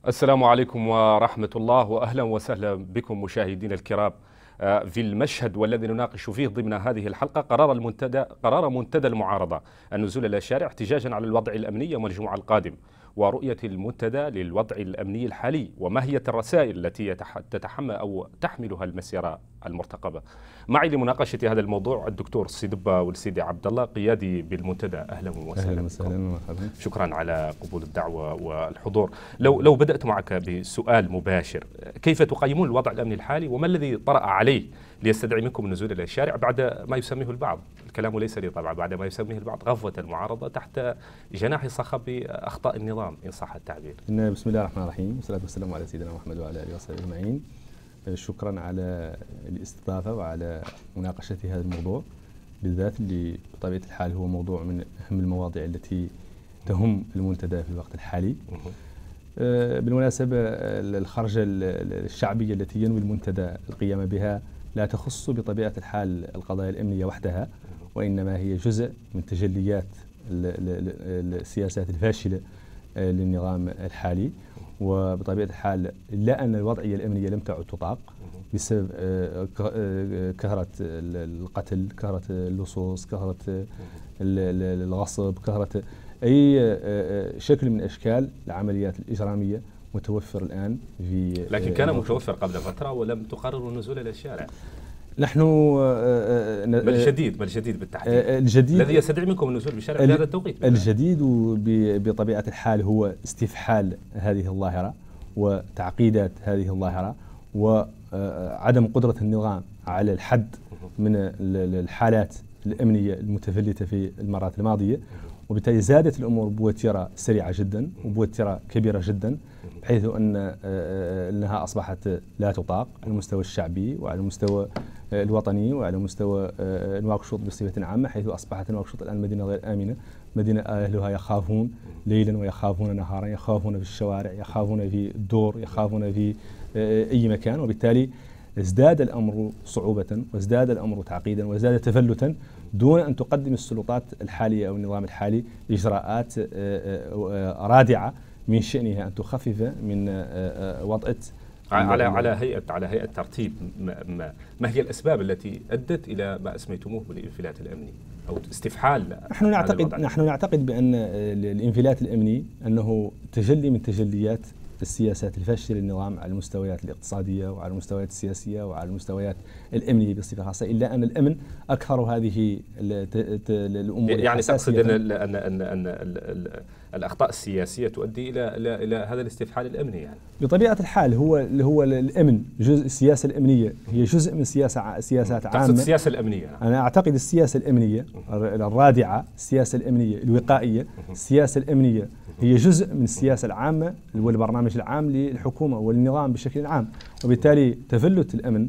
السلام عليكم ورحمة الله، وأهلا وسهلا بكم مشاهدينا الكرام في المشهد والذي نناقش فيه ضمن هذه الحلقة قرار منتدى المعارضة النزول إلى الشارع احتجاجا على الوضع الأمني يوم الجمعة القادم، ورؤية المنتدى للوضع الأمني الحالي وماهية الرسائل التي تتحمل أو تحملها المسيرة المرتقبة. معي لمناقشة هذا الموضوع الدكتور سيدبا والسيدي عبد الله، قيادي بالمنتدى. أهلا وسهلا. أهلا وسهلا ومرحبا. شكرا على قبول الدعوة والحضور. لو بدأت معك بسؤال مباشر، كيف تقيمون الوضع الأمني الحالي وما الذي طرأ عليه ليستدعي منكم النزول إلى الشارع بعد ما يسميه البعض، الكلام ليس لي طبعا، بعد ما يسميه البعض غفوة المعارضة تحت جناح صخب أخطاء النظام إن صح التعبير؟ بسم الله الرحمن الرحيم، والصلاة والسلام على سيدنا محمد وعلى آله وصحبه أجمعين. شكرا على الاستضافة وعلى مناقشة هذا الموضوع بالذات اللي بطبيعة الحال هو موضوع من أهم المواضيع التي تهم المنتدى في الوقت الحالي. بالمناسبة الخرجة الشعبية التي ينوي المنتدى القيام بها لا تخص بطبيعة الحال القضايا الأمنية وحدها، وإنما هي جزء من تجليات السياسات الفاشلة للنظام الحالي. وبطبيعة الحال إلا أن الوضعية الأمنية لم تعد تطاق بسبب كثرة القتل، كثرة اللصوص، كثرة الغصب، كثرة أي شكل من أشكال العمليات الإجرامية متوفر الآن في لكن كان متوفر قبل فترة ولم تقرروا النزول إلى الشارع. نحن ما الجديد بالتحديد؟ الجديد الذي يستدعي منكم النزول بالشارع في هذا التوقيت. الجديد بطبيعة الحال هو استفحال هذه الظاهرة وتعقيدات هذه الظاهرة وعدم قدرة النظام على الحد من الحالات الأمنية المتفلتة في المرات الماضية، وبالتالي زادت الأمور بوتيرة سريعة جدا وبوتيرة كبيرة جدا، بحيث أنها أصبحت لا تطاق على المستوى الشعبي وعلى المستوى الوطني وعلى مستوى نواكشوط بصفة عامة، حيث أصبحت نواكشوط الآن مدينة غير آمنة، مدينة أهلها يخافون ليلا ويخافون نهارا، يخافون في الشوارع، يخافون في الدور، يخافون في أي مكان. وبالتالي ازداد الأمر صعوبة وازداد الأمر تعقيدا وازداد تفلتا دون أن تقدم السلطات الحالية أو النظام الحالي إجراءات رادعة من شأنها أن تخفف من وطأة على هيئة ترتيب. ما هي الأسباب التي أدت إلى ما أسميتموه بالانفلات الأمني أو استفحال؟ نحن نعتقد بأن الانفلات الأمني أنه تجلي من تجليات السياسات الفاشلة للنظام على المستويات الاقتصادية وعلى المستويات السياسية وعلى المستويات الأمنية بصفة خاصة، إلا أن الأمن أكثر هذه الأمور. يعني تقصد أن الأخطاء السياسية تؤدي إلى هذا الاستفحال الأمني؟ يعني بطبيعة الحال هو الأمن، جزء السياسة الأمنية هي جزء من سياسات عامة. السياسة الأمنية، أنا أعتقد السياسة الأمنية الرادعة، السياسة الأمنية الوقائية، السياسة الأمنية هي جزء من السياسة العامة والبرنامج العام للحكومة والنظام بشكل عام. وبالتالي تفلت الأمن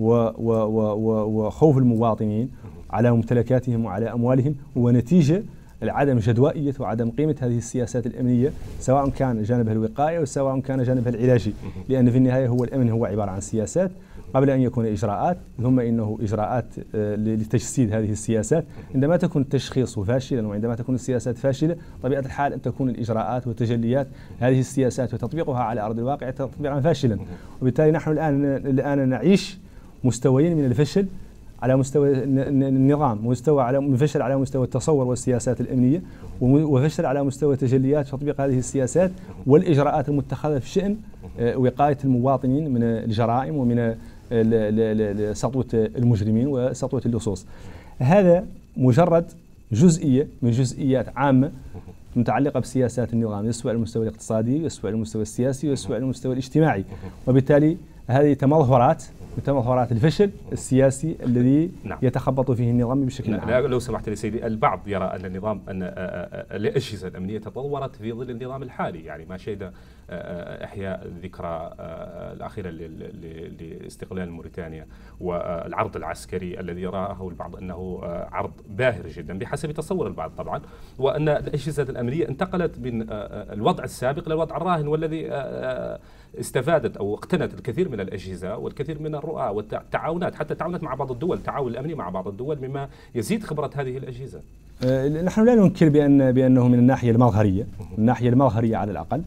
وخوف المواطنين على ممتلكاتهم وعلى أموالهم هو نتيجة عدم جدوائية وعدم قيمة هذه السياسات الأمنية، سواء كان جانبها الوقائي أو سواء كان جانبها العلاجي، لأن في النهاية هو الأمن هو عبارة عن سياسات قبل أن يكون إجراءات، ثم إنه إجراءات لتجسيد هذه السياسات. عندما تكون التشخيص فاشلا وعندما تكون السياسات فاشلة، طبيعة الحال أن تكون الإجراءات وتجليات هذه السياسات وتطبيقها على أرض الواقع تطبيقا فاشلا. وبالتالي نحن الآن نعيش مستويين من الفشل على مستوى النظام، فشل على مستوى التصور والسياسات الأمنية، وفشل على مستوى تجليات تطبيق هذه السياسات والإجراءات المتخذة في شأن وقاية المواطنين من الجرائم ومن سطوة المجرمين وسطوة اللصوص. هذا مجرد جزئية من جزئيات عامة متعلقة بسياسات النظام، يسوى على المستوى الاقتصادي، يسوى على المستوى السياسي، يسوى على المستوى الاجتماعي. وبالتالي هذه تمظهرات الفشل السياسي الذي يتخبط فيه النظام بشكل عام. لو سمحت لي سيدي، البعض يرى أن النظام الأجهزة الأمنية تطورت في ظل النظام الحالي، يعني ما شهد إحياء الذكرى الأخيرة لاستقلال موريتانيا والعرض العسكري الذي يراه البعض أنه عرض باهر جدا بحسب تصور البعض طبعا، وأن الأجهزة الأمنية انتقلت من الوضع السابق إلى الوضع الراهن، والذي استفادت أو اقتنت الكثير من الأجهزة والكثير من الرؤى والتعاونات، حتى تعاونت مع بعض الدول، التعاون الأمني مع بعض الدول، مما يزيد خبرة هذه الأجهزة. نحن لا ننكر بأنه من الناحية المظهرية على الأقل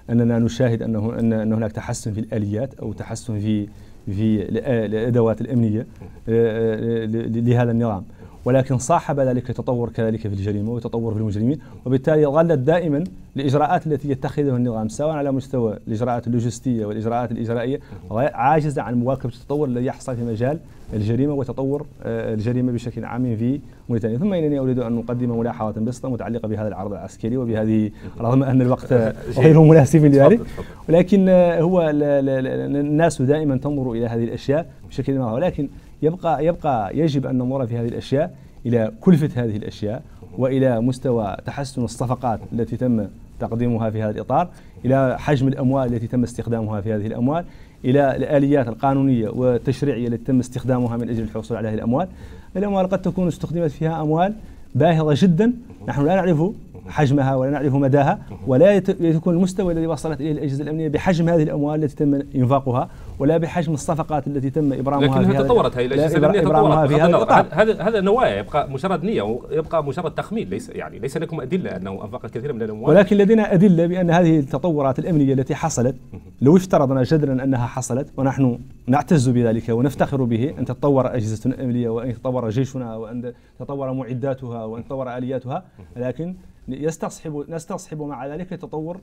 أننا نشاهد أن هناك تحسن في الآليات أو تحسن في الأدوات الأمنية لهذا النظام، ولكن صاحب ذلك تطور كذلك في الجريمة وتطور في المجرمين، وبالتالي ظلت دائما الإجراءات التي يتخذها النظام سواء على مستوى الإجراءات اللوجستية والإجراءات الإجرائية عاجزة عن مواكبة التطور الذي يحصل في مجال الجريمة وتطور الجريمة بشكل عام في موريتانيا. ثم إنني أريد أن أقدم ملاحظة بسيطة متعلقة بهذا العرض العسكري وبهذه، رغم أن الوقت غير مناسب لذلك، ولكن هو الناس دائما تنظر إلى هذه الأشياء بشكل ما، ولكن يبقى يجب أن ننظر في هذه الأشياء إلى كلفة هذه الأشياء وإلى مستوى تحسن الصفقات التي تم تقديمها في هذا الإطار، إلى حجم الأموال التي تم استخدامها في هذه الأموال، إلى الآليات القانونية والتشريعية التي تم استخدامها من أجل الحصول على هذه الأموال. الأموال قد تكون استخدمت فيها أموال باهظة جدا نحن لا نعرف حجمها ولا نعرف مداها، ولا يكون المستوى الذي وصلت إليه الأجهزة الأمنية بحجم هذه الأموال التي تم إنفاقها، ولا بحجم الصفقات التي تم إبرامها. لكنها تطورت، هذه الأجهزة الأمنية تطورت في هذا نوايا، يبقى مجرد نية ويبقى مجرد تخمين، ليس لكم أدلة أنه أنفق الكثير من الأموال، ولكن لدينا أدلة بأن هذه التطورات الأمنية التي حصلت، لو افترضنا جدلا أنها حصلت ونحن نعتز بذلك ونفتخر به، أن تتطور أجهزة الأمنية وأن يتطور جيشنا وأن تتطور معداتها وأن تتطور آلياتها، لكن نستصحب مع ذلك تطور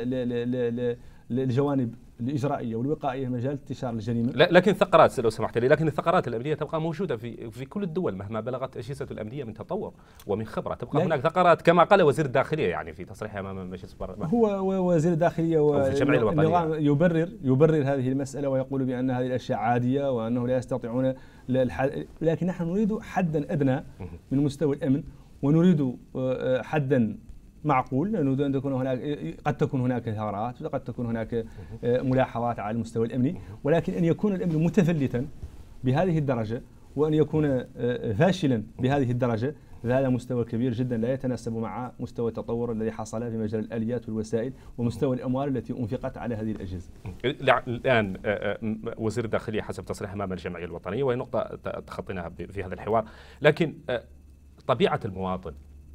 الجوانب الإجرائية والوقائية مجال انتشار الجريمة. لكن الثغرات لو سمحت لي، لكن الثغرات الأمنية تبقى موجودة في كل الدول مهما بلغت أجهزة الأمنية من تطور ومن خبرة، تبقى هناك ثغرات كما قال وزير الداخلية يعني في تصريحه أمام مجلس البرلمان. هو وزير الداخلية والنظام يبرر هذه المسألة ويقول بأن هذه الأشياء عادية وأنه لا يستطيعون لكن نحن نريد حدا أدنى من مستوى الأمن، ونريد حدا معقول، نريد أن تكون هناك، قد تكون هناك ثغرات وقد تكون هناك ملاحظات على المستوى الأمني، ولكن أن يكون الأمن متفلتا بهذه الدرجة وأن يكون فاشلا بهذه الدرجة، فهذا مستوى كبير جدا لا يتناسب مع مستوى التطور الذي حصل في مجال الآليات والوسائل ومستوى الأموال التي أنفقت على هذه الأجهزة. الآن وزير الداخلية حسب تصريح أمام الجمعية الوطنية، وهي نقطة تخطيناها في هذا الحوار، لكن طبيعة المواطن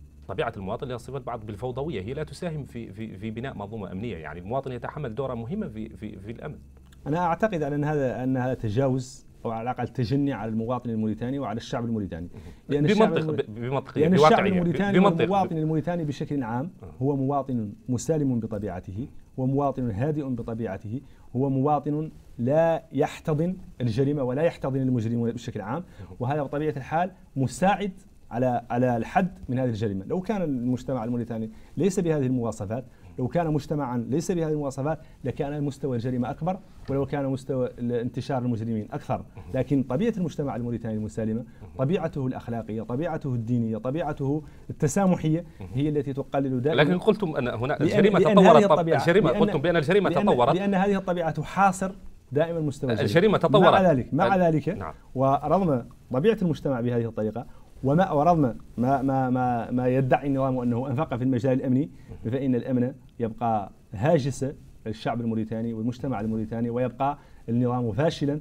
اللي صفت بعض بالفوضوية هي لا تساهم في بناء منظومة أمنية، يعني المواطن يتحمل دورا مهما في الأمن. أنا أعتقد أن هذا تجاوز أو على الأقل تجني على المواطن الموريتاني وعلى الشعب الموريتاني، لأن الشعب الموريتاني والمواطن الموريتاني بشكل عام هو مواطن مسالم بطبيعته، هو مواطن هادئ بطبيعته، هو مواطن لا يحتضن الجريمة ولا يحتضن المجرمين بشكل عام، وهذا بطبيعة الحال مساعد على الحد من هذه الجريمة. لو كان المجتمع الموريتاني ليس بهذه المواصفات، لو كان مجتمعا ليس بهذه المواصفات، لكان مستوى الجريمة أكبر ولو كان مستوى انتشار المجرمين أكثر. لكن طبيعة المجتمع الموريتاني المسالمة، طبيعته الأخلاقية، طبيعته الدينية، طبيعته التسامحية هي التي تقلل دائما. لكن قلتم أن هنا الجريمة تطورت، قلتم بأن الجريمة تطورت، لأن هذه الطبيعة تحاصر دائما مستوى الجريمة تطورت. مع ذلك نعم. ورغم طبيعة المجتمع بهذه الطريقة ورغم ما يدعي النظام أنه أنفق في المجال الأمني، فإن الأمن يبقى هاجس الشعب الموريتاني والمجتمع الموريتاني، ويبقى النظام فاشلا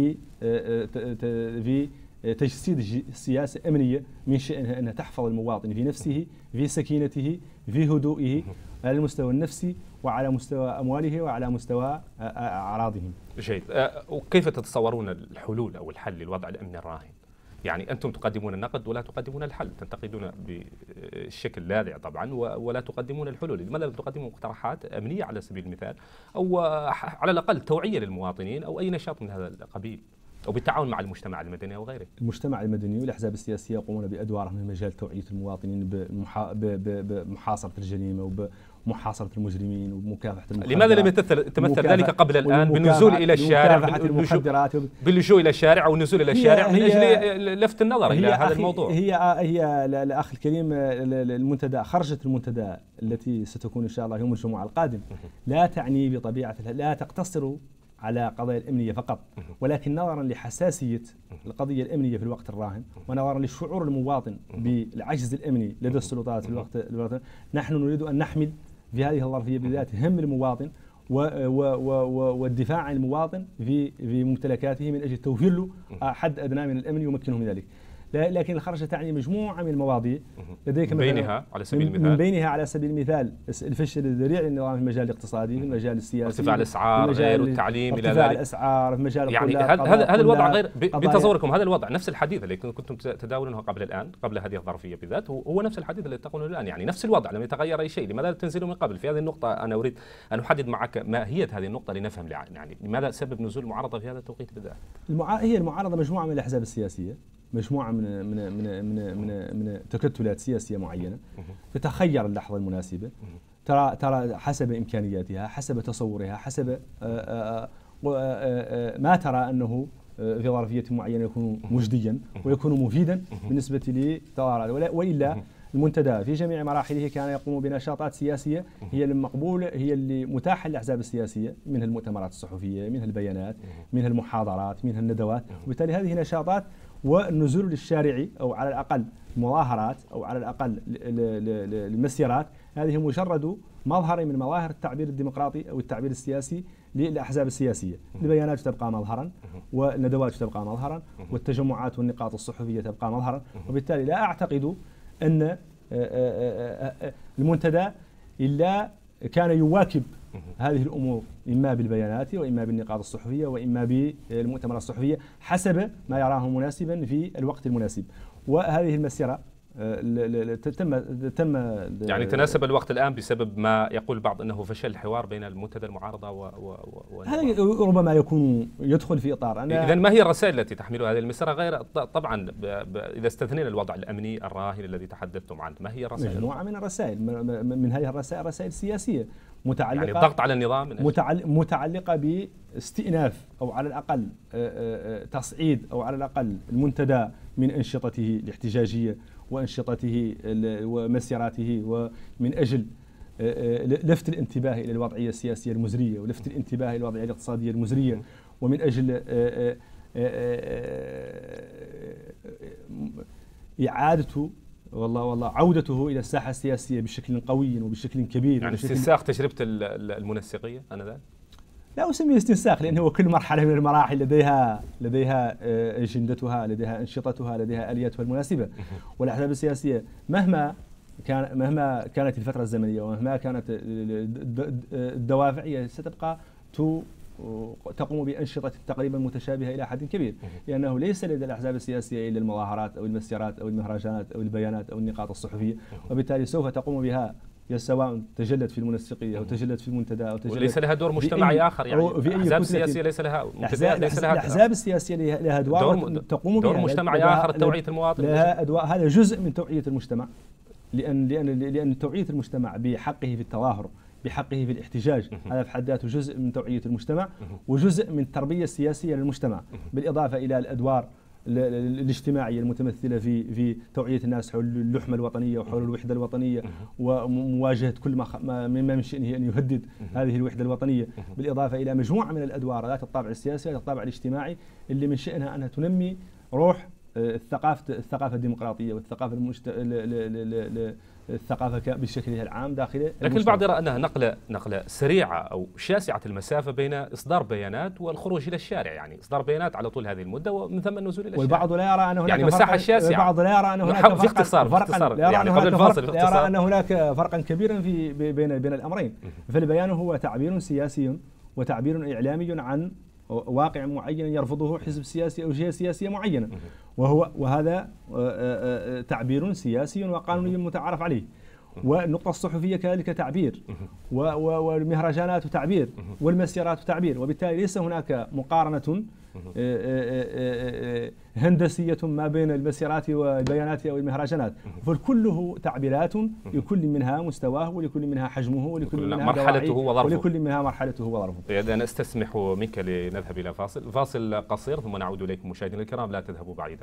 في تجسيد سياسة أمنية من شأنها أنها تحفظ المواطن في نفسه، في سكينته، في هدوئه على المستوى النفسي وعلى مستوى أمواله وعلى مستوى أعراضهم. جيد. وكيف تتصورون الحلول أو الحل للوضع الأمني الراهن؟ يعني أنتم تقدمون النقد ولا تقدمون الحل، تنتقدون بالشكل لاذع طبعا ولا تقدمون الحلول. لماذا لا تقدمون مقترحات أمنية على سبيل المثال، أو على الأقل توعية للمواطنين أو أي نشاط من هذا القبيل، أو بالتعاون مع المجتمع المدني أو غيره؟ المجتمع المدني والأحزاب السياسية يقومون بأدوارهم من مجال توعية المواطنين بمحاصرة الجريمة ومحاصرة المجرمين ومكافحة المخدرات. لماذا لم يتمثل ذلك قبل الآن بالنزول إلى الشارع، باللجوء إلى الشارع والنزول إلى الشارع من أجل لفت النظر إلى هذا الموضوع؟ هي الأخ الكريم، المنتدى، خرجت المنتدى التي ستكون إن شاء الله يوم الجمعة القادم لا تعني بطبيعة، لا تقتصر على قضايا الأمنية فقط، ولكن نظرا لحساسية القضية الأمنية في الوقت الراهن، ونظرا لشعور المواطن بالعجز الأمني لدى السلطات في الوقت، نحن نريد أن نحمل في هذه الظرفية بالذات هم المواطن والدفاع عن المواطن في ممتلكاته من أجل توفير له حد أدنى من الأمن يمكنه من ذلك. لكن الخرجة تعني مجموعة من المواضيع لديك من بينها على سبيل المثال من بينها على سبيل المثال الفشل الذريع للنظام في المجال الاقتصادي، في المجال السياسي، ارتفاع الاسعار، غير التعليم الى ذلك، ارتفاع الاسعار في مجال يعني هذا الوضع غير بتصوركم، هذا الوضع نفس الحديث الذي كنتم تداولونه قبل هذه الظرفية بالذات هو نفس الحديث الذي تقولونه الآن، يعني نفس الوضع لم يتغير أي شيء، لماذا تنزلوا من قبل؟ في هذه النقطة أنا أريد أن أحدد معك ماهية هذه النقطة لنفهم، يعني لماذا سبب نزول المعارضة في هذا التوقيت بالذات؟ هي المعارضة مجموعة من الأحزاب السياسية، مجموعة من تكتلات سياسية معينة تتخير اللحظة المناسبة، ترى حسب إمكانياتها، حسب تصورها، حسب ما ترى أنه في ظرفية معينة يكون مجديا ويكون مفيدا بالنسبة للتظاهرات، وإلا المنتدى في جميع مراحله كان يقوم بنشاطات سياسية هي المقبولة، هي اللي متاحة للأحزاب السياسية، منها المؤتمرات الصحفية، منها البيانات، منها المحاضرات، منها الندوات، وبالتالي هذه نشاطات والنزول للشارع أو على الأقل المظاهرات أو على الأقل المسيرات، هذه مجرد مظهر من مظاهر التعبير الديمقراطي أو التعبير السياسي للأحزاب السياسية. البيانات تبقى مظهرا، والندوات تبقى مظهرا، والتجمعات والنقاط الصحفية تبقى مظهرا، وبالتالي لا أعتقد أن المنتدى إلا كان يواكب هذه الأمور إما بالبيانات وإما بالنقاط الصحفية وإما بالمؤتمرات الصحفية حسب ما يراه مناسبا في الوقت المناسب. وهذه المسيرة تم يعني تناسب الوقت الآن بسبب ما يقول البعض أنه فشل الحوار بين المنتدى المعارضة هذا ربما يدخل في إطار إذن ما هي الرسائل التي تحملها هذه المسيرة غير طبعا إذا استثنينا الوضع الأمني الراهن الذي تحدثتم عنه، ما هي الرسائل؟ مجموعة من الرسائل، من هذه الرسائل رسائل سياسية متعلقة، يعني الضغط على النظام متعلقة باستئناف أو على الأقل تصعيد أو على الأقل المنتدى من أنشطته الاحتجاجية وأنشطته ومسيراته، ومن أجل لفت الانتباه إلى الوضعية السياسية المزرية ولفت الانتباه إلى الوضعية الاقتصادية المزرية، ومن أجل إعادة والله عودته إلى الساحة السياسية بشكل قوي وبشكل كبير، يعني استنساخ تجربة المنسقية أنذاك؟ لا أسميه استنساخ، لأن هو كل مرحلة من المراحل لديها أجندتها، لديها أنشطتها، لديها آلياتها المناسبة. والأحزاب السياسية مهما كانت الفترة الزمنية ومهما كانت الدوافع هي ستبقى تقوم بأنشطة تقريبا متشابهة إلى حد كبير، لأنه ليس لدى الأحزاب السياسية إلا المظاهرات أو المسيرات أو المهرجانات أو البيانات أو النقاط الصحفية، وبالتالي سوف تقوم بها سواء تجلت في المنسقية أو تجلت في المنتدى أو تجلت وليس لها دور مجتمعي آخر، يعني الأحزاب السياسية ليس لها الأحزاب السياسية لها دور تقوم دور مجتمعي آخر، توعية المواطن، لها أدوار، هذا جزء من توعية المجتمع، لأن توعية المجتمع بحقه في التظاهر، بحقه في الاحتجاج، هذا في حد ذاته جزء من توعية المجتمع وجزء من التربية السياسية للمجتمع، بالإضافة إلى الأدوار الاجتماعية المتمثلة في توعية الناس حول اللحمة الوطنية وحول الوحدة الوطنية ومواجهة كل ما من شأنه أن يهدد هذه الوحدة الوطنية، بالإضافة إلى مجموعة من الأدوار ذات الطابع السياسي وذات الطابع الاجتماعي اللي من شأنها أنها تنمي روح الثقافة الديمقراطية والثقافة الثقافة بشكلها العام داخل لكن البعض يرى أنها نقلة سريعة أو شاسعة المسافة بين إصدار بيانات والخروج إلى الشارع، يعني إصدار بيانات على طول هذه المدة ومن ثم النزول إلى الشارع. والبعض لا يرى أن هناك يعني مساحة شاسعة. البعض لا يرى أن هناك في اختصار يعني قبل الفاصل لا يرى أن هناك فرقا كبيرا بين الأمرين. فالبيان هو تعبير سياسي وتعبير إعلامي عن واقع معين يرفضه حزب سياسي أو جهة سياسية معينة، وهذا تعبير سياسي وقانوني متعارف عليه. والنقطة الصحفية كذلك تعبير، والمهرجانات تعبير، والمسيرات تعبير، وبالتالي ليس هناك مقارنة هندسية ما بين المسيرات والبيانات أو المهرجانات، فكله تعبيرات لكل منها مستواه ولكل منها حجمه ولكل منها مرحلته وظرفه ولكل منها مرحلته وظرفه. أنا أستسمح منك لنذهب إلى فاصل قصير ثم نعود إليكم مشاهدينا الكرام، لا تذهبوا بعيدا.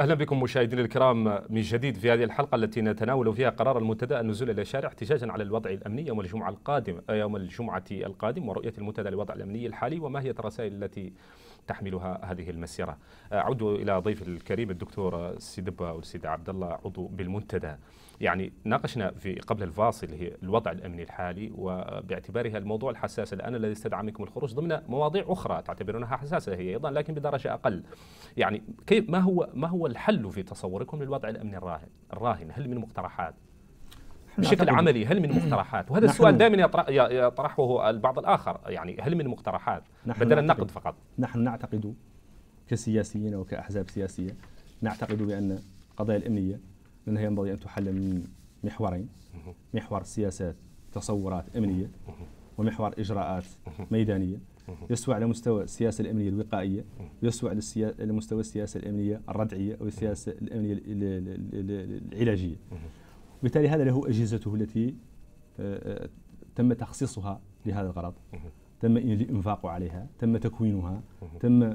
أهلا بكم مشاهدينا الكرام من جديد في هذه الحلقة التي نتناول فيها قرار المنتدى النزول إلى الشارع احتجاجا على الوضع الأمني يوم الجمعة القادم ورؤية المنتدى للوضع الأمني الحالي وما هي الرسائل التي تحملها هذه المسيرة. أعود إلى ضيف الكريم الدكتور السيدبة والسيد عبد الله عضو بالمنتدى. يعني ناقشنا في قبل الفاصل هي الوضع الأمني الحالي وباعتبارها الموضوع الحساس الآن الذي استدعى منكم الخروج ضمن مواضيع أخرى تعتبرونها حساسة هي أيضا لكن بدرجة أقل. يعني كيف ما هو الحل في تصوركم للوضع الأمني الراهن؟ هل من مقترحات؟ بشكل عملي هل من مقترحات؟ وهذا السؤال دائما يطرحه البعض الآخر، يعني هل من مقترحات بدل النقد فقط؟ نحن نعتقد كسياسيين وكأحزاب سياسية نعتقد بأن القضايا الأمنية أنها ينبغي أن تحل من محورين: محور سياسات تصورات أمنية ومحور إجراءات ميدانية يسوى على مستوى السياسة الأمنية الوقائية ويسوى على مستوى السياسة الأمنية الردعية أو السياسة الأمنية العلاجية. وبالتالي هذا له أجهزته التي تم تخصيصها لهذا الغرض، تم الإنفاق عليها، تم تكوينها، تم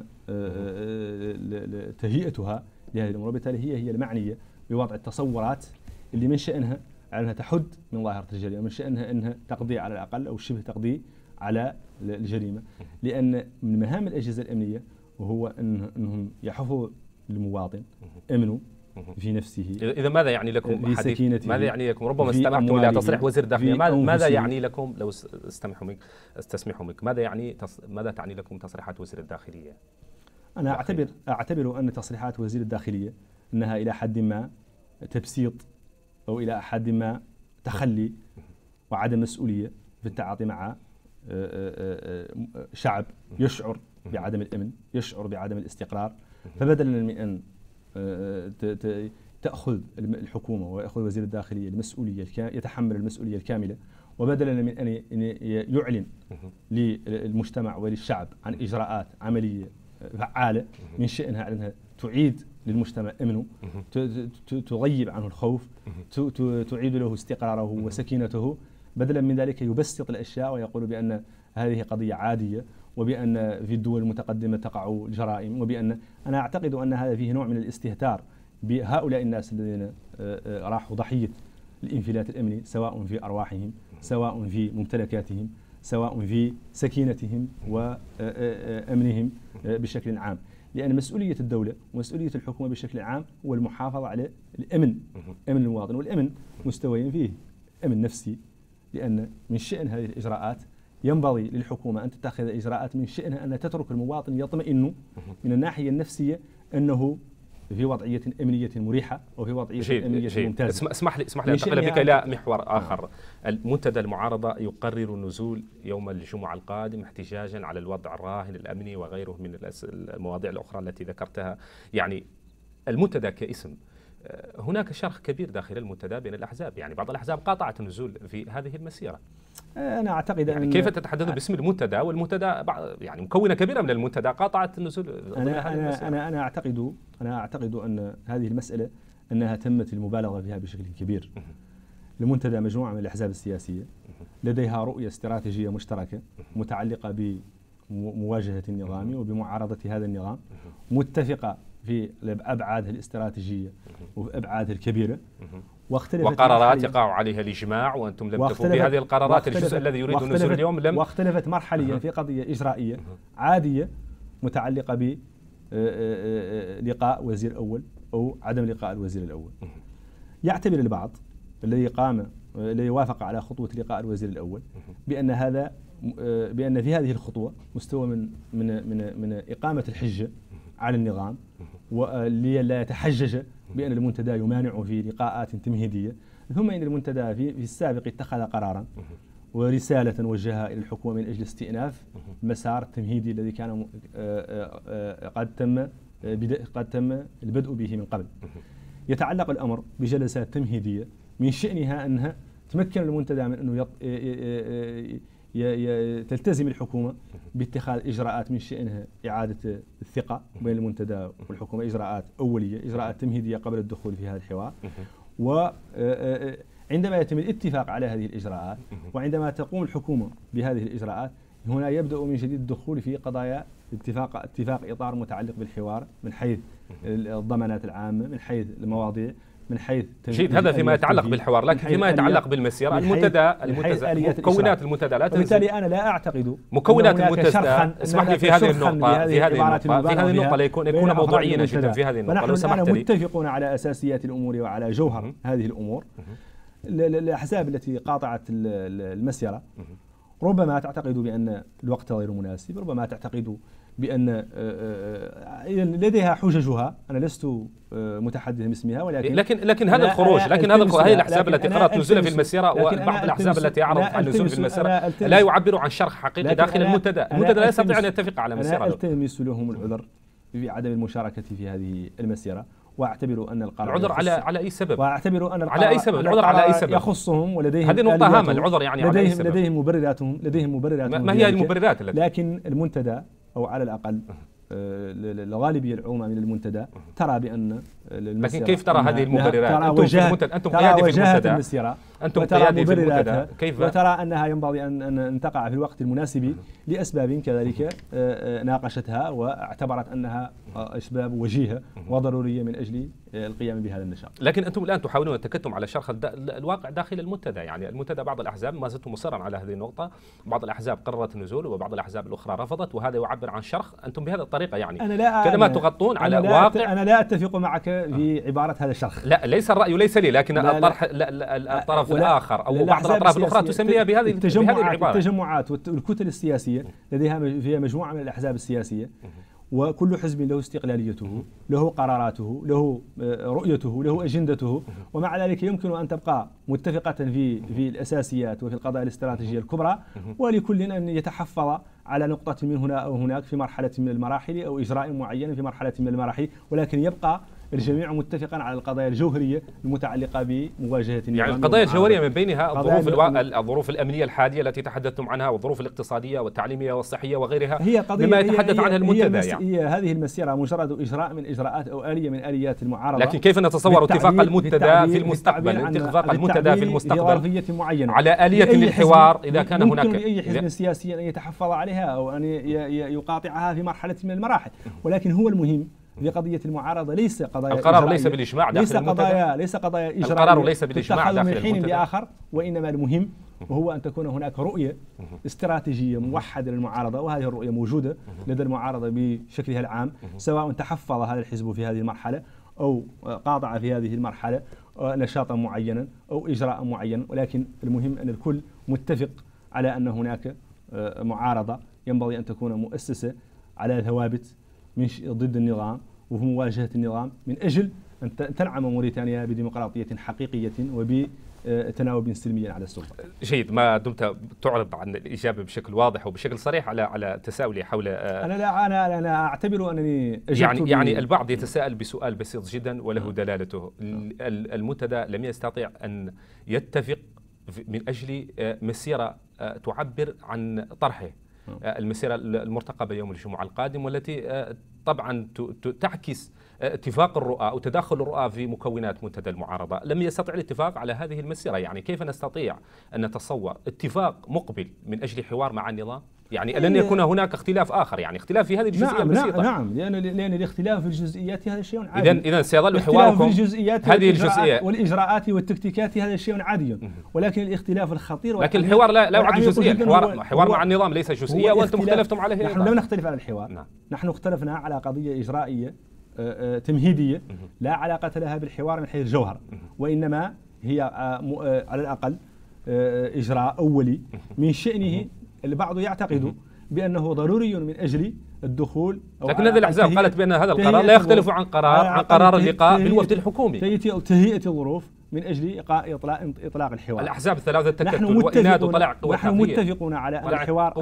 تهيئتها لهذه الأمور. وبالتالي هي المعنية بوضع التصورات اللي من شأنها أنها تحد من ظاهرة الجريمة، من شأنها أنها تقضي على الأقل أو شبه تقضي على الجريمة، لأن من مهام الأجهزة الأمنية وهو أنهم يحفظوا المواطن أمنه في نفسه. إذا ماذا يعني لكم حديث؟ ماذا يعني لكم؟ ربما استمعتم إلى تصريح وزير الداخلية، ماذا يعني لكم لو استسمحوا منك ماذا تعني لكم تصريحات وزير الداخلية؟ أنا أعتبر أن تصريحات وزير الداخلية أنها إلى حد ما تبسيط أو إلى حد ما تخلي وعدم مسؤولية في التعاطي مع شعب يشعر بعدم الأمن، يشعر بعدم الاستقرار. فبدلا من أن تأخذ الحكومة ويأخذ وزير الداخلية المسؤولية يتحمل المسؤولية الكاملة، وبدلا من أن يعلن للمجتمع وللشعب عن إجراءات عملية فعالة من شأنها أنها تعيد للمجتمع أمنه، تغيب عنه الخوف، تعيد له استقراره وسكينته، بدلا من ذلك يبسط الأشياء ويقول بأن هذه قضية عادية وبأن في الدول المتقدمة تقع الجرائم، وبأن أنا أعتقد أن هذا فيه نوع من الاستهتار بهؤلاء الناس الذين راحوا ضحية الانفلات الأمني، سواء في أرواحهم، سواء في ممتلكاتهم، سواء في سكينتهم وأمنهم بشكل عام. لأن مسؤولية الدولة ومسؤولية الحكومة بشكل عام هو المحافظة على الأمن، أمن المواطن. والأمن مستويين فيه أمن نفسي، لأن من شأن هذه الإجراءات ينبغي للحكومة أن تتخذ إجراءات من شأنها أن تترك المواطن يطمئن من الناحية النفسية أنه في وضعية أمنية مريحة وفي وضعية أمنية ممتازة. اسمح لي أنتقل بك إلى محور آخر. المنتدى المعارضة يقرر النزول يوم الجمعة القادم احتجاجا على الوضع الراهن الأمني وغيره من المواضيع الأخرى التي ذكرتها. يعني المنتدى كاسم، هناك شرخ كبير داخل المنتدى بين الأحزاب، يعني بعض الأحزاب قاطعت النزول في هذه المسيرة. أنا أعتقد يعني كيف تتحدث باسم المنتدى والمنتدى يعني مكونة كبيرة من المنتدى قاطعت النزول؟ أنا أعتقد أن هذه المسألة أنها تمت المبالغة فيها بشكل كبير. المنتدى مجموعة من الأحزاب السياسية لديها رؤية استراتيجية مشتركة متعلقة بمواجهة النظام وبمعارضة هذا النظام، متفقة في أبعادها الاستراتيجية وأبعادها الكبيرة، وقرارات يقع عليها الإجماع وأنتم لم تكونوا بهذه القرارات. الجزء الذي يريد النزول اليوم لم واختلفت مرحليا في قضية إجرائية عادية متعلقة بلقاء وزير أول أو عدم لقاء الوزير الأول. يعتبر البعض الذي وافق على خطوة لقاء الوزير الأول بأن في هذه الخطوة مستوى من إقامة الحجة على النظام، وليلا يتحجج بأن المنتدى يمانع في لقاءات تمهيدية. ثم إن المنتدى في السابق اتخذ قرارا ورسالة وجهها إلى الحكومة من أجل استئناف المسار التمهيدي الذي كان قد تم البدء به من قبل. يتعلق الأمر بجلسات تمهيدية من شأنها أنها تمكن المنتدى من أنه تلتزم الحكومة باتخاذ إجراءات من شأنها إعادة الثقة بين المنتدى والحكومة، إجراءات أولية، إجراءات تمهيدية قبل الدخول في هذا الحوار. وعندما يتم الاتفاق على هذه الإجراءات وعندما تقوم الحكومة بهذه الإجراءات، هنا يبدأ من جديد الدخول في قضايا اتفاق إطار متعلق بالحوار من حيث الضمانات العامة، من حيث المواضيع، من حيث جيد. هذا فيما يتعلق بالحوار، لكن فيما يتعلق بالمسيرة المنتدى مكونات المنتدى لا تنسى. وبالتالي أنا لا أعتقد مكونات المنتدى، اسمح لي في هذه النقطة ليكون موضوعيين جدا في هذه النقطة لو سمحت لي. نحن متفقون على أساسيات الأمور وعلى جوهر هذه الأمور. الأحزاب التي قاطعت المسيرة ربما تعتقد بأن الوقت غير مناسب، ربما تعتقد بأن لديها حججها، أنا لست متحدثا باسمها، لكن هذا الخروج، هذه الأحزاب التي قررت نزولها في المسيرة وبعض الأحزاب التي أعرضت عن النزول في المسيرة لا يعبر عن شرح حقيقي داخل المنتدى لا يستطيع أن يتفق على مسيرة. أنا ألتمس لهم العذر بعدم المشاركة في هذه المسيرة، واعتبر ان القرار العذر على اي سبب؟ واعتبر ان على اي سبب؟ العذر على اي سبب؟ يخصهم ولديهم هذه نقطة هامة. العذر يعني على اي سبب؟ لديهم مبرراتهم. ما هي المبررات التي؟ لكن المنتدى او على الاقل الغالبية العظمى من المنتدى ترى بأن لكن كيف ترى هذه المبررات؟ أنتم قيادي في المنتدى، أنتم قيادي في المنتدى، كيف؟ وترى أنها ينبغي أن تقع في الوقت المناسب لأسباب كذلك ناقشتها واعتبرت أنها أسباب وجيهة وضرورية من أجل القيام بهذا النشاط. لكن أنتم الآن تحاولون التكتم على شرح الواقع داخل المنتدى، يعني المنتدى بعض الأحزاب ما زلت مصرا على هذه النقطة، بعض الأحزاب قررت النزول وبعض الأحزاب الأخرى رفضت، وهذا يعبر عن شرح أنتم بهذه الطريقة، يعني كما تغطون على واقع. أنا لا أتفق معك في عبارة هذا الشرح. لا، ليس الرأي ليس لي، لكن الطرف الآخر أو بعض الأطراف الأخرى تسميها بهذه العبارة. التجمعات والكتل السياسية لديها فيها مجموعة من الأحزاب السياسية، وكل حزب له استقلاليته، له قراراته، له رؤيته، له أجندته، ومع ذلك يمكن أن تبقى متفقة في الأساسيات وفي القضايا الاستراتيجية الكبرى، ولكل أن يتحفظ على نقطة من هنا أو هناك في مرحلة من المراحل أو إجراء معين في مرحلة من المراحل، ولكن يبقى الجميع متفقا على القضايا الجوهرية المتعلقة بمواجهة النظام. يعني القضايا الجوهرية من بينها الظروف الأمنية الحادية التي تحدثتم عنها، والظروف الاقتصادية والتعليمية والصحية وغيرها، هي قضية مما يتحدث عنها المنتدى. هي هذه المسيرة مجرد إجراء من إجراءات أو آلية من آليات المعارضة. لكن كيف نتصور اتفاق المنتدى في المستقبل، اتفاق المنتدى في المستقبل على آلية للحوار إذا كان هناك؟ يمكن لأي حزب سياسي أن يتحفظ عليها أو أن يقاطعها في مرحلة من المراحل، ولكن هو المهم في قضية المعارضة ليس قضايا القرار ليس بالإجماع داخل المنتدى، ليس قضايا إجرائية القرار ليس بالإجماع داخل من حين المنتدى لآخر، وإنما المهم وهو أن تكون هناك رؤية استراتيجية موحدة للمعارضة، وهذه الرؤية موجودة لدى المعارضة بشكلها العام، سواء تحفظ هذا الحزب في هذه المرحلة أو قاطع في هذه المرحلة نشاطا معينا أو إجراء معين، ولكن المهم أن الكل متفق على أن هناك معارضة ينبغي أن تكون مؤسسة على ثوابت ضد النظام وفي مواجهة النظام من أجل أن تنعم موريتانيا بديمقراطية حقيقية وبتناوب سلمي على السلطة. جيد. ما دمت تعرض عن الإجابة بشكل واضح وبشكل صريح على تساؤلي حول أنا أعتبر أنني يعني البعض يتساءل بسؤال بسيط جدا وله دلالته. المنتدى لم يستطيع أن يتفق من أجل مسيرة تعبر عن طرحه، المسيرة المرتقبة يوم الجمعة القادم، والتي طبعا تعكس اتفاق الرؤى أو تداخل الرؤى في مكونات منتدى المعارضة. لم يستطع الاتفاق على هذه المسيرة، يعني كيف نستطيع أن نتصور اتفاق مقبل من أجل حوار مع النظام؟ يعني لن يكون هناك اختلاف آخر، يعني اختلاف في هذه الجزئية البسيطة. نعم، لأن الاختلاف في الجزئيات هذا شيء عادي. إذن سيظل حواركم هذه الجزئية والإجراءات والتكتيكات هذا شيء عادي، ولكن الاختلاف الخطير. لكن الحوار لا يعد جزئية، الحوار مع النظام ليس جزئية، وأنتم اختلفتم عليه. نحن لم نختلف على الحوار، نحن اختلفنا على قضية إجرائية تمهيدية لا علاقة لها بالحوار من حيث الجوهر، وإنما هي على الأقل إجراء أولي من شأنه البعض يعتقد بأنه ضروري من أجل الدخول، لكن هذه الأحزاب قالت بأن هذا القرار لا يختلف عن قرار اللقاء بالوفد الحكومي، تهيئة الظروف من أجل إطلاق الحوار. الأحزاب الثلاثة تكتل وإناد وطلع قوة نحن متفقون على أن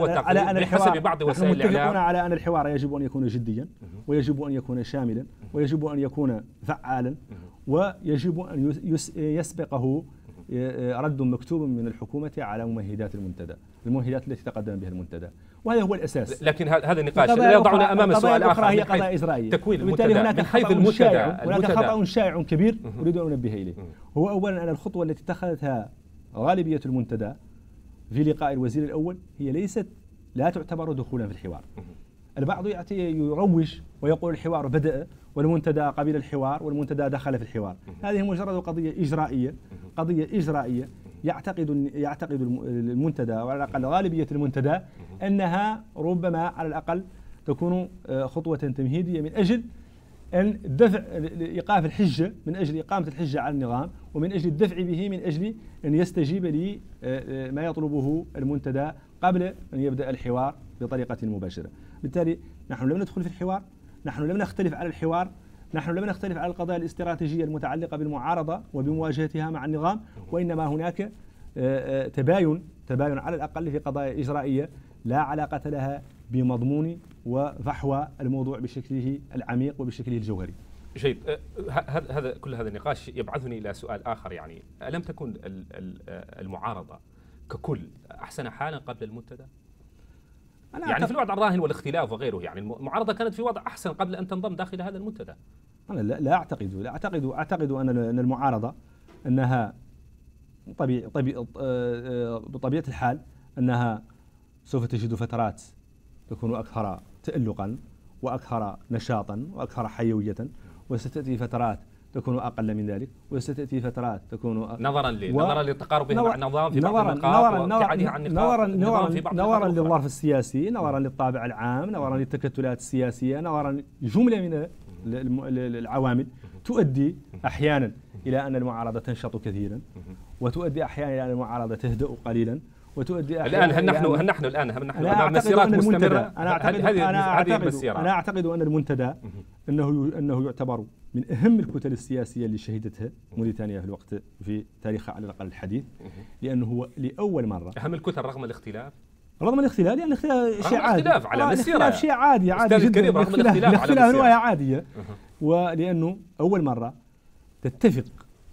الحوار يجب أن يكون جديا، ويجب أن يكون شاملا، ويجب أن يكون فعالا، ويجب أن يسبقه رد مكتوب من الحكومة على ممهدات المنتدى، الممهدات التي تقدم بها المنتدى، وهذا هو الأساس. لكن هذا النقاش لا يضعنا أمام سؤال آخر، هي قضايا إجرائية، تكوين المنتدى من حيث المنتدى. هناك خطأ شائع كبير أريد أن أنبه إليه، هو أولا أن الخطوة التي اتخذتها غالبية المنتدى في لقاء الوزير الأول هي لا تعتبر دخولا في الحوار. البعض يروج ويقول الحوار بدأ والمنتدى قبل الحوار والمنتدى دخل في الحوار. هذه مجرد قضية إجرائية يعتقد المنتدى وعلى الأقل غالبية المنتدى أنها ربما على الأقل تكون خطوة تمهيدية من أجل أن دفع إيقاف الحجة، من أجل إقامة الحجة على النظام، ومن أجل الدفع به، من أجل أن يستجيب لما يطلبه المنتدى قبل أن يبدأ الحوار بطريقة مباشرة. بالتالي نحن لم ندخل في الحوار، نحن لم نختلف على الحوار، نحن لم نختلف على القضايا الاستراتيجية المتعلقة بالمعارضة وبمواجهتها مع النظام، وإنما هناك تباين على الأقل في قضايا إجرائية لا علاقة لها بمضمون وفحوى الموضوع بشكله العميق وبشكله الجوهري. جيد. كل هذا النقاش يبعثني إلى سؤال آخر، يعني ألم تكن المعارضة ككل أحسن حالا قبل المنتدى؟ يعني في الوضع الراهن والاختلاف وغيره، يعني المعارضة كانت في وضع أحسن قبل أن تنضم داخل هذا المنتدى. أنا لا أعتقد أن المعارضة أنها بطبيعة الحال أنها سوف تجد فترات تكون أكثر تألقا وأكثر نشاطا وأكثر حيوية، وستأتي فترات تكون أقل من ذلك، وستأتي فترات تكون نظرا لتقاربها مع النظام في بعض النقاط وابتعادها عن النظام في بعض نظرا للظرف السياسي، نظرا للطابع العام، نظرا للتكتلات السياسية، نظرا جملة من العوامل تؤدي أحيانا إلى أن المعارضة تنشط كثيرا، وتؤدي أحيانا إلى أن المعارضة تهدأ قليلا، وتؤدي الآن هل نحن أمام مسيرات مستمرة؟ أنا أعتقد أن المنتدى أنه يعتبر من أهم الكتل السياسية اللي شهدتها موريتانيا في الوقت في تاريخها على الأقل الحديث، لأنه هو لأول مرة أهم الكتل رغم الاختلاف. لأن الاختلاف شيء عادي، الاختلاف على مسيرة شيء عادي جدا، رغم الاختلاف على مسيرة عادية، ولأنه أول مرة تتفق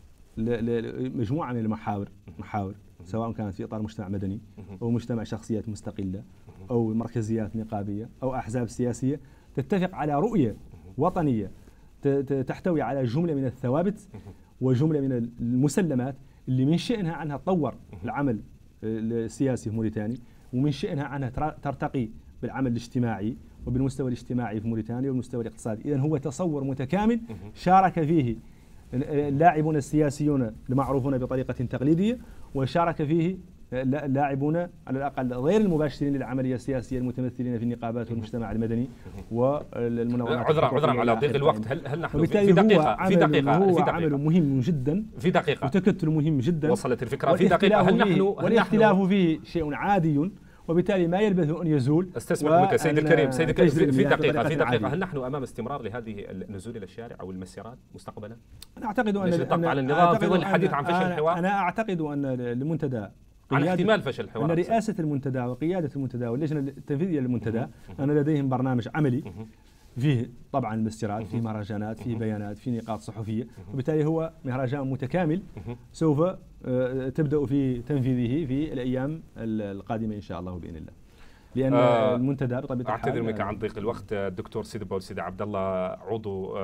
مجموعة من المحاور سواء كانت في إطار مجتمع مدني أو مجتمع شخصيات مستقلة أو مركزيات نقابية أو أحزاب سياسية، تتفق على رؤية وطنية تحتوي على جملة من الثوابت وجملة من المسلمات اللي من شأنها عنها تطور العمل السياسي الموريتاني، ومن شأنها عنها ترتقي بالعمل الاجتماعي وبالمستوى الاجتماعي في موريتانيا والمستوى الاقتصادي. إذن هو تصور متكامل شارك فيه اللاعبون السياسيون المعروفون بطريقة تقليدية، وشارك فيه اللاعبون على الأقل غير المباشرين للعملية السياسية المتمثلين في النقابات والمجتمع المدني والمنظمات. عذرا على ضيق الوقت، هل نحن في دقيقة هو عمل مهم جدا في دقيقة وتكتل مهم جدا وصلت الفكرة في دقيقة. هل نحن والاختلاف فيه شيء عادي، وبالتالي ما يلبث أن يزول. استسمح منك سيد الكريم في دقيقة هل نحن أمام استمرار لهذه النزول إلى الشارع أو المسيرات مستقبلا؟ أنا أعتقد أن على النظام في ظل الحديث عن فشل الحوار. أنا أعتقد أن المنتدى عن احتمال فشل الحوار، أن رئاسة المنتدى وقيادة المنتدى واللجنة التنفيذية للمنتدى أن لديهم برنامج عملي فيه طبعا مسيرات، فيه مهرجانات، فيه بيانات، فيه نقاط صحفية، وبالتالي هو مهرجان متكامل سوف تبدأ في تنفيذه في الأيام القادمة إن شاء الله بإذن الله، لأن المنتدى بطبيعة الحال. أعتذر منك عن ضيق الوقت. الدكتور سيدي عبد الله، عضو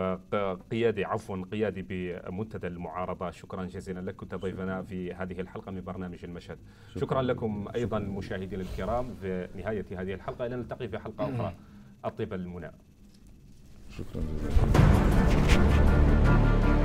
قيادي بمنتدى المعارضة، شكرا جزيلا لك، كنت ضيفنا في هذه الحلقة من برنامج المشهد. شكرا لكم أيضا مشاهدينا الكرام. في نهاية هذه الحلقة إلى نلتقي في حلقة أخرى. أطيب المنى. شكرا جزيلا.